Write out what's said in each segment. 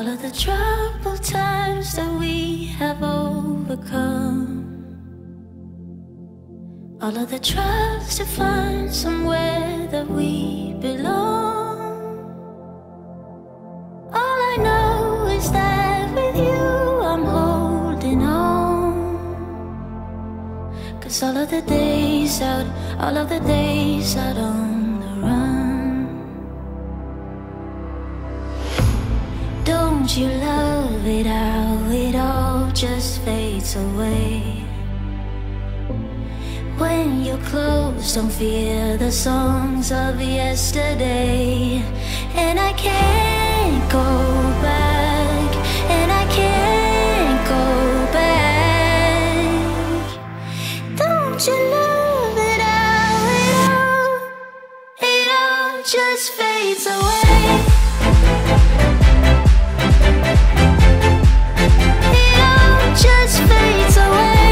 All of the troubled times that we have overcome, all of the tries to find somewhere that we belong. All I know is that with you I'm holding on. 'Cause all of the days out, all of the days out on the run. Don't you love it how it all just fades away? When you're close, don't fear the songs of yesterday. And I can't go back, and I can't go back. Don't you love it how it all just fades away? It all just fades away.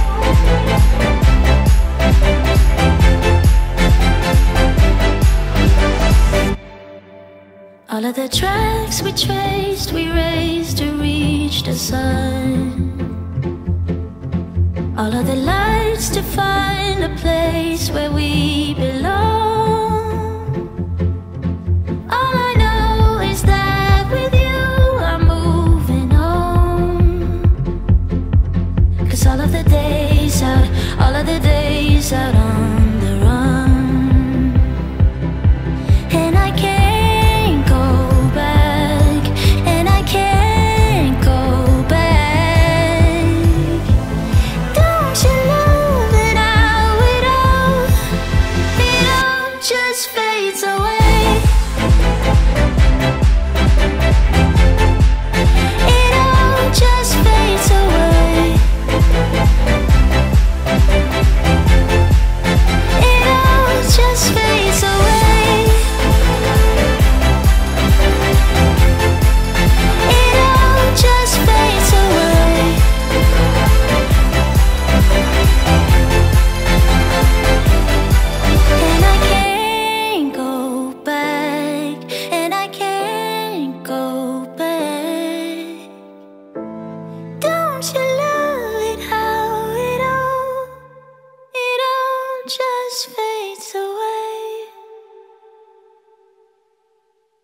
All of the tracks we traced, we raced to reach the sun. All of the lights to find a place where we belong.